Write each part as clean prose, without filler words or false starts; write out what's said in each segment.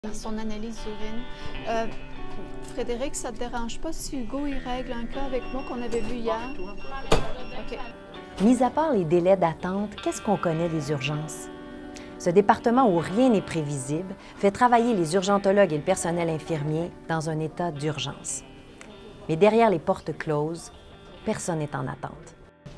Son analyse d'urine. Frédéric, ça ne te dérange pas si Hugo il règle un cas avec moi qu'on avait vu hier? OK. Mis à part les délais d'attente, qu'est-ce qu'on connaît des urgences? Ce département où rien n'est prévisible fait travailler les urgentologues et le personnel infirmier dans un état d'urgence. Mais derrière les portes closes, personne n'est en attente.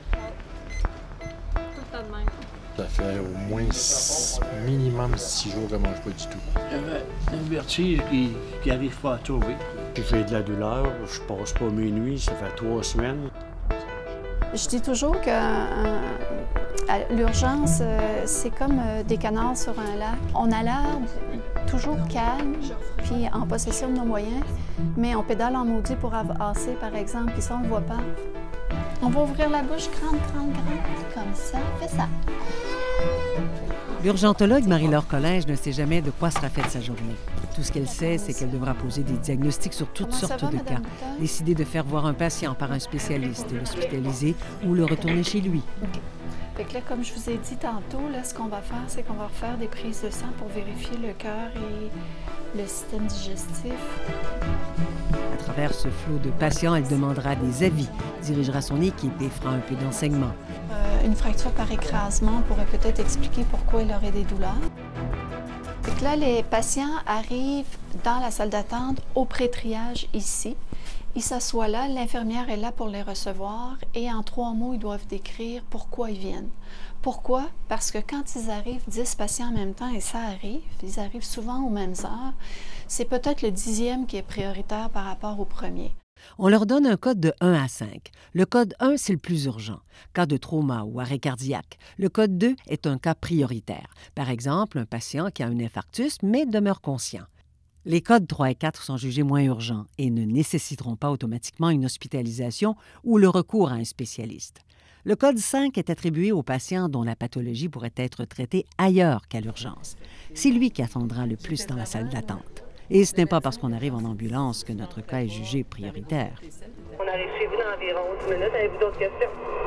Ça fait au moins minimum 6 jours que je ne mange pas du tout. J'avais un vertige qui n'arrive pas à trouver. J'ai fait de la douleur, je passe pas mes nuits, ça fait 3 semaines. Je dis toujours que l'urgence, c'est comme des canards sur un lac. On a l'air toujours calme, puis en possession de nos moyens, mais on pédale en maudit pour avancer, par exemple, puis ça, on ne le voit pas. On va ouvrir la bouche grande, comme ça, fais ça. L'urgentologue Marie-Laure Collège ne sait jamais de quoi sera faite sa journée. Tout ce qu'elle sait, c'est qu'elle devra poser des diagnostics sur toutes sortes de cas, décider de faire voir un patient par un spécialiste, l'hospitaliser ou le retourner chez lui. Fait que là, comme je vous ai dit tantôt, là, ce qu'on va faire, c'est qu'on va refaire des prises de sang pour vérifier le cœur et le système digestif. À travers ce flot de patients, elle demandera des avis, dirigera son équipe et fera un peu d'enseignement. Une fracture par écrasement pourrait peut-être expliquer pourquoi il aurait des douleurs. Fait que là, les patients arrivent dans la salle d'attente au pré-triage ici. Ils s'assoient là, l'infirmière est là pour les recevoir et en 3 mots, ils doivent décrire pourquoi ils viennent. Pourquoi? Parce que quand ils arrivent, 10 patients en même temps, et ça arrive, ils arrivent souvent aux mêmes heures, c'est peut-être le 10e qui est prioritaire par rapport au premier. On leur donne un code de 1 à 5. Le code 1, c'est le plus urgent, cas de trauma ou arrêt cardiaque. Le code 2 est un cas prioritaire. Par exemple, un patient qui a un infarctus mais demeure conscient. Les codes 3 et 4 sont jugés moins urgents et ne nécessiteront pas automatiquement une hospitalisation ou le recours à un spécialiste. Le code 5 est attribué aux patients dont la pathologie pourrait être traitée ailleurs qu'à l'urgence. C'est lui qui attendra le plus dans la salle d'attente. Et ce n'est pas parce qu'on arrive en ambulance que notre cas est jugé prioritaire. On arrive chez vous dans environ 10 minutes. Avez-vous d'autres questions?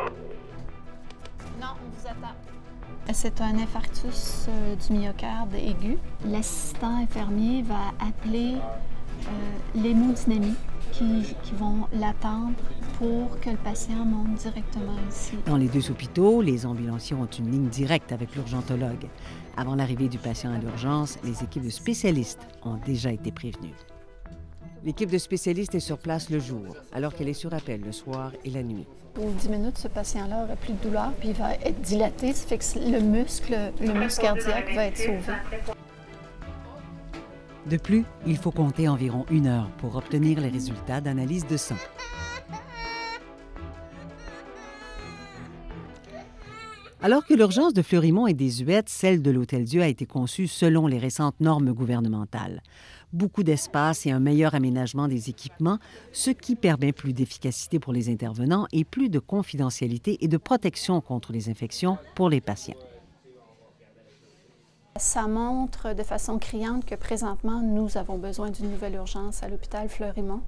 Non, on vous attend. C'est un infarctus du myocarde aigu. L'assistant infirmier va appeler l'hémodynamique qui vont l'attendre pour que le patient monte directement ici. Dans les 2 hôpitaux, les ambulanciers ont une ligne directe avec l'urgentologue. Avant l'arrivée du patient à l'urgence, les équipes de spécialistes ont déjà été prévenues. L'équipe de spécialistes est sur place le jour, alors qu'elle est sur appel le soir et la nuit. Aux 10 minutes, ce patient-là n'aura plus de douleur, puis il va être dilaté, ça fait que le muscle cardiaque va être sauvé. De plus, il faut compter environ 1 heure pour obtenir les résultats d'analyse de sang. Alors que l'urgence de Fleurimont est désuète, celle de l'Hôtel-Dieu a été conçue selon les récentes normes gouvernementales. Beaucoup d'espace et un meilleur aménagement des équipements, ce qui permet plus d'efficacité pour les intervenants et plus de confidentialité et de protection contre les infections pour les patients. Ça montre de façon criante que présentement, nous avons besoin d'une nouvelle urgence à l'hôpital Fleurimont.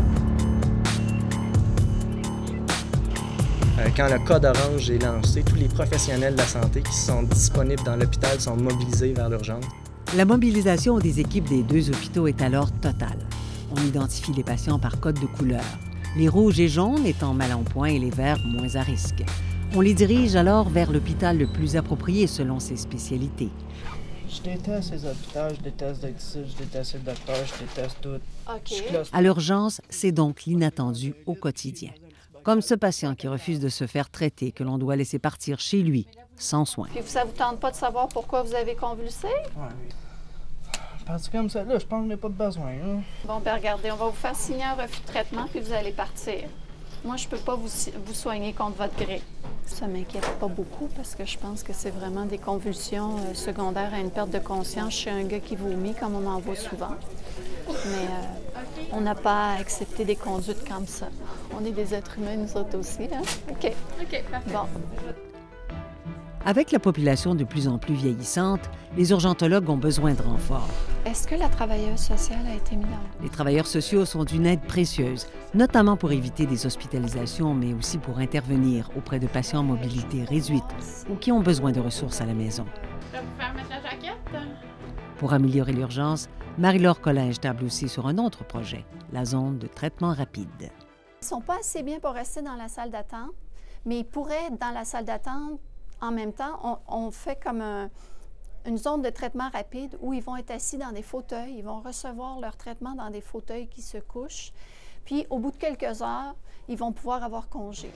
Quand le code orange est lancé, tous les professionnels de la santé qui sont disponibles dans l'hôpital sont mobilisés vers l'urgence. La mobilisation des équipes des 2 hôpitaux est alors totale. On identifie les patients par code de couleur, les rouges et jaunes étant mal en point et les verts moins à risque. On les dirige alors vers l'hôpital le plus approprié selon ses spécialités. Je déteste les hôpitaux, je déteste d'être ici, je déteste le docteur, je déteste tout. OK. À l'urgence, c'est donc l'inattendu au quotidien. Comme ce patient qui refuse de se faire traiter, que l'on doit laisser partir chez lui, sans soin. Puis ça ne vous tente pas de savoir pourquoi vous avez convulsé? Oui. Parce que comme ça, là, je pense que je n'ai pas de besoin. Là. Bon, bien regardez, on va vous faire signer un refus de traitement, puis vous allez partir. Moi, je ne peux pas vous soigner contre votre gré. Ça ne m'inquiète pas beaucoup parce que je pense que c'est vraiment des convulsions secondaires à une perte de conscience chez un gars qui vomit, comme on en voit souvent. Mais on n'a pas à accepter des conduites comme ça. On est des êtres humains, nous autres aussi. Hein? OK, parfait. Bon. Avec la population de plus en plus vieillissante, les urgentologues ont besoin de renforts. Est-ce que la travailleuse sociale a été mise en... Les travailleurs sociaux sont d'une aide précieuse, notamment pour éviter des hospitalisations, mais aussi pour intervenir auprès de patients en mobilité réduite ou qui ont besoin de ressources à la maison. Je vais vous faire mettre la jaquette. Pour améliorer l'urgence, Marie-Laure Collège table aussi sur un autre projet, la zone de traitement rapide. Ils ne sont pas assez bien pour rester dans la salle d'attente, mais ils pourraient être dans la salle d'attente en même temps. On fait comme une zone de traitement rapide où ils vont être assis dans des fauteuils, ils vont recevoir leur traitement dans des fauteuils qui se couchent. Puis, au bout de quelques heures, ils vont pouvoir avoir congé.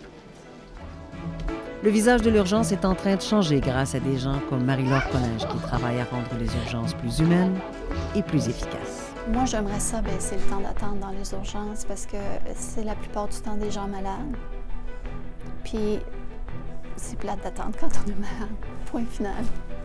Le visage de l'urgence est en train de changer grâce à des gens comme Marie-Laure Collège qui travaillent à rendre les urgences plus humaines et plus efficaces. Moi, j'aimerais ça baisser le temps d'attente dans les urgences parce que c'est la plupart du temps des gens malades. Puis, c'est plate d'attendre quand on est malade. Point final.